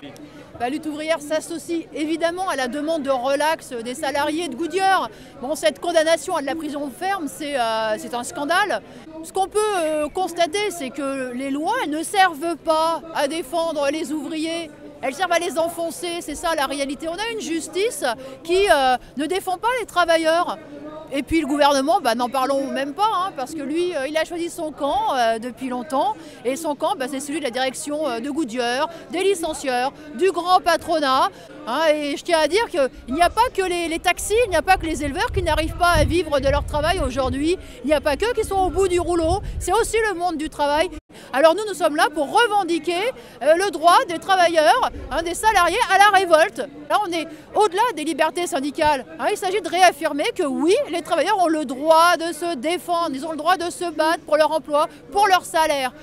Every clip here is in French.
La lutte ouvrière s'associe évidemment à la demande de relax des salariés de Goodyear. Bon, cette condamnation à de la prison ferme, c'est un scandale. Ce qu'on peut constater, c'est que les lois elles ne servent pas à défendre les ouvriers. Elles servent à les enfoncer, c'est ça la réalité. On a une justice qui ne défend pas les travailleurs. Et puis le gouvernement, n'en parlons même pas, hein, parce que lui, il a choisi son camp depuis longtemps. Et son camp, c'est celui de la direction de Goodyear, des licencieurs, du grand patronat. Hein, et je tiens à dire qu'il n'y a pas que les taxis, il n'y a pas que les éleveurs qui n'arrivent pas à vivre de leur travail aujourd'hui. Il n'y a pas qu'eux qui sont au bout du rouleau, c'est aussi le monde du travail. Alors nous sommes là pour revendiquer le droit des travailleurs, hein, des salariés à la révolte. Là, on est au-delà des libertés syndicales. Hein, il s'agit de réaffirmer que oui, les travailleurs ont le droit de se défendre, ils ont le droit de se battre pour leur emploi, pour leur salaire.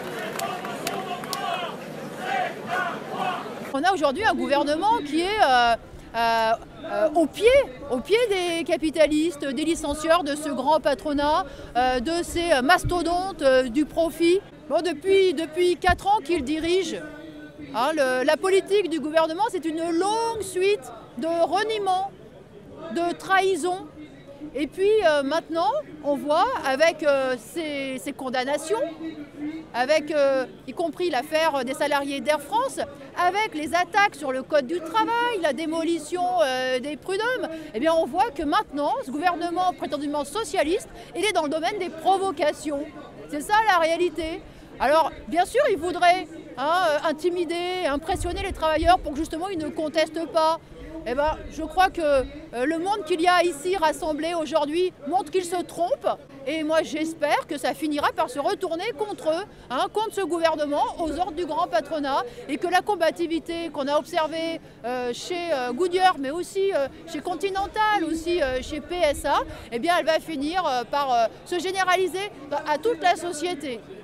On a aujourd'hui un gouvernement qui est au pied des capitalistes, des licencieurs, de ce grand patronat, de ces mastodontes du profit. Bon, depuis 4 ans qu'il dirige, hein, la politique du gouvernement, c'est une longue suite de reniements, de trahisons. Et puis maintenant, on voit avec ces condamnations, avec y compris l'affaire des salariés d'Air France, avec les attaques sur le code du travail, la démolition des prud'hommes, eh bien on voit que maintenant, ce gouvernement prétendument socialiste, il est dans le domaine des provocations. C'est ça la réalité. Alors bien sûr, il voudrait intimider, impressionner les travailleurs pour que justement ils ne contestent pas. Eh ben, je crois que le monde qu'il y a ici rassemblé aujourd'hui montre qu'ils se trompent. Et moi j'espère que ça finira par se retourner contre eux, hein, contre ce gouvernement, aux ordres du grand patronat, et que la combativité qu'on a observée chez Goodyear, mais aussi chez Continental, aussi chez PSA, eh bien elle va finir par se généraliser à toute la société.